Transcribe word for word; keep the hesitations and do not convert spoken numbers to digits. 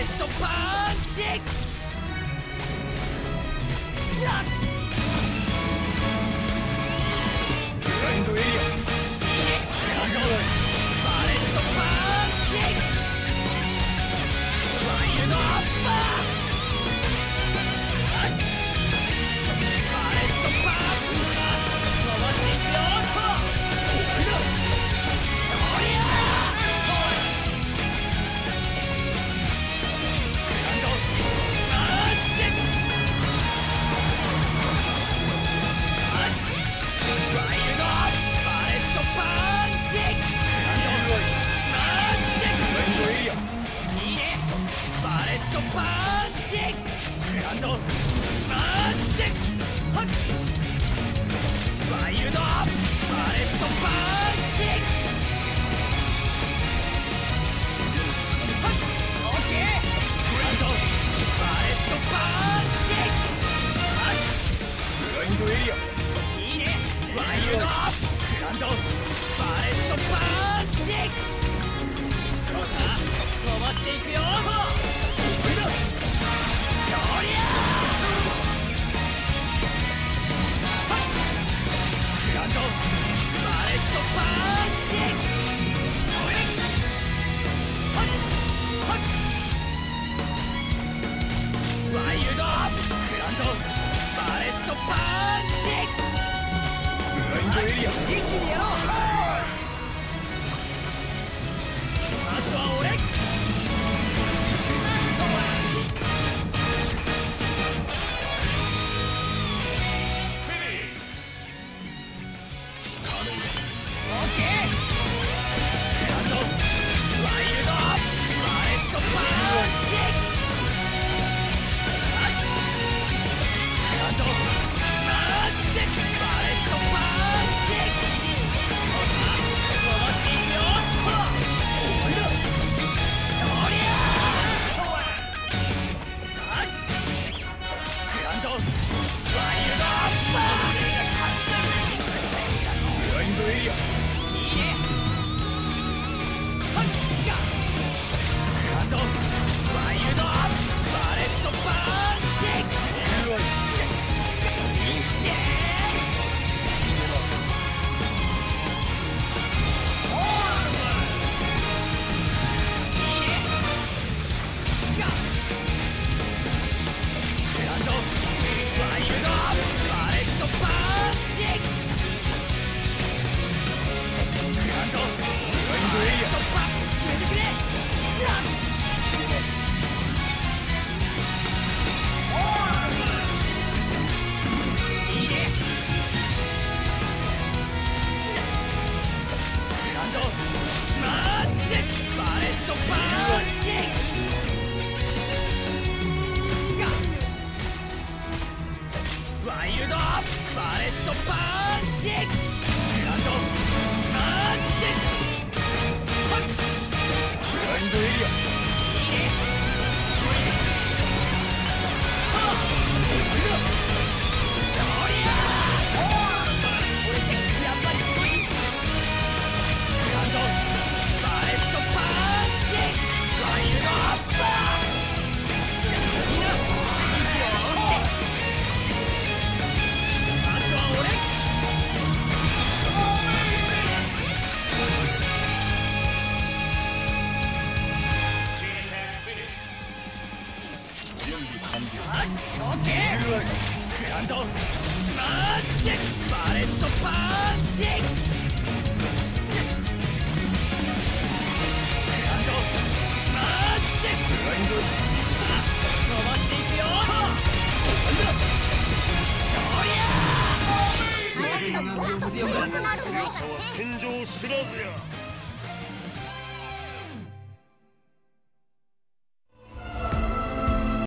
ットパンチ。 グラインドエリア。 バレットパンチ。ワイルドアッパー。バレットパンチ。伸ばしていくよ。おりゃパンチ。グランドスマッシュ。はっワイルドバレットパンチ。はっオッケー。グランドバレットパンチ。はっグラインドエリア。 いいね。ワイルドグランドバレットパンチ。さあ伸ばしていくよ。一気にやろう。まずは俺。オッケー。グランドワイルドバレットパンチ。グランドマッチ。バレットパンチ。ワイルドバレットパンチ。グランドスマッシュ。はっグラインドエリア。 いいね。はっおりゃ俺ってやっぱりすごい。グランドバレットパンチ。ワイルドアッパー。みんな息を合わせて。オッケー。グランドスマッシュ。バレットパンチ。グランドスマッシュ。 グラインド。 さあ伸ばしていくよ。おりゃ話がもっと強くなるんだ。 天井知らずや。